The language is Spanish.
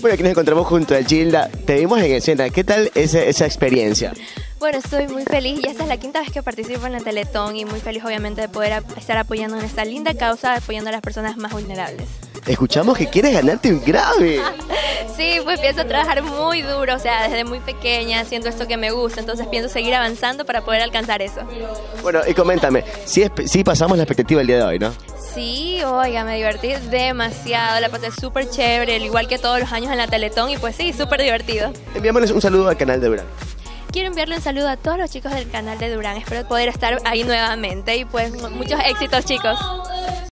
Bueno, aquí nos encontramos junto a Gilda. Te vimos en escena. ¿Qué tal esa experiencia? Bueno, estoy muy feliz, ya esta es la quinta vez que participo en la Teletón y muy feliz obviamente de poder estar apoyando en esta linda causa, apoyando a las personas más vulnerables. Escuchamos que quieres ganarte un Grammy. Sí, pues pienso trabajar muy duro, o sea, desde muy pequeña, haciendo esto que me gusta, entonces pienso seguir avanzando para poder alcanzar eso. Bueno, y coméntame, sí pasamos la expectativa el día de hoy, ¿no? Sí, oiga, me divertí demasiado, la pasé súper chévere, al igual que todos los años en la Teletón y pues sí, súper divertido. Enviámosles un saludo al canal de Durán. Quiero enviarle un saludo a todos los chicos del canal de Durán, espero poder estar ahí nuevamente y pues muchos éxitos, chicos.